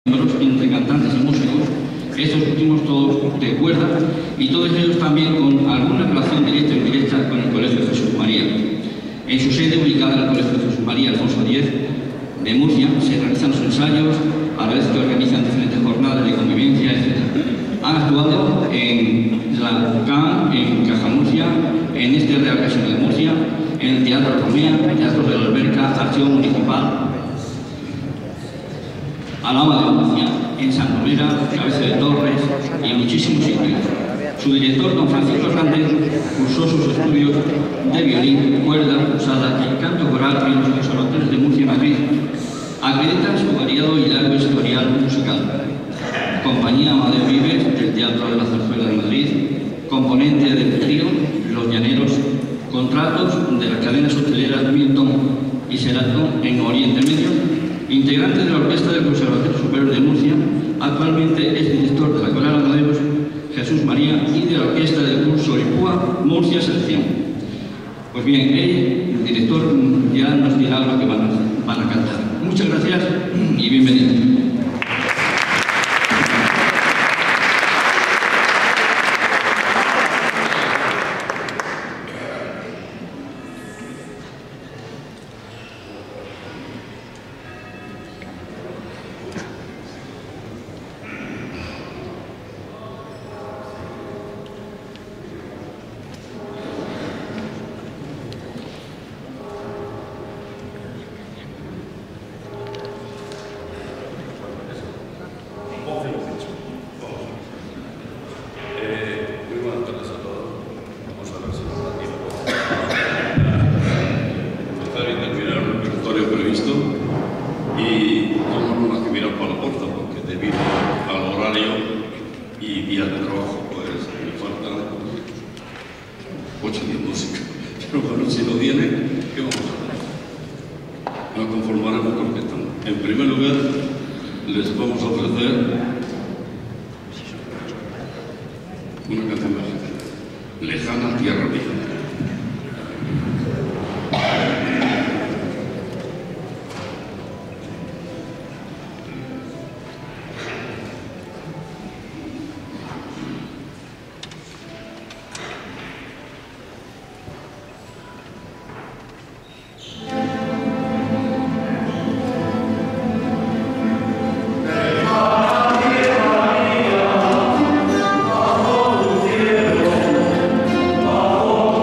entre cantantes y músicos, estos últimos todos de cuerda, y todos ellos también con alguna relación directa o indirecta con el Colegio Jesús María. En su sede, ubicada en el Colegio Jesús María Alfonso X de Murcia, se realizan los ensayos, a la vez que organizan diferentes jornadas de convivencia, etc. Han actuado en la CAN, en Caja Murcia, en este Real Casino de Murcia, en el Teatro Romea, el Teatro de la Alberca, Acción Municipal, Alhama de Murcia, en San Romera, Cabeza de Torres y en muchísimos sitios. Su director, don Francisco Hernández, cursó sus estudios de violín, cuerda, usada y canto coral en los conservatorios de Murcia y Madrid. Acredita su variado y largo historial musical. Compañía Amadeo Vives, del Teatro de la Zarzuela de Madrid, componente del trío Los Llaneros, contratos de las cadenas hoteleras Milton y Sheraton en Oriente Medio, integrante de la Orquesta del Conservatorio Superior de Murcia, actualmente es director de la Coral Amadeus Jesús María y de la Orquesta del curso Lipúa Murcia Selección. Pues bien, el director ya nos dirá lo que van a cantar. Muchas gracias y bienvenidos. Oh,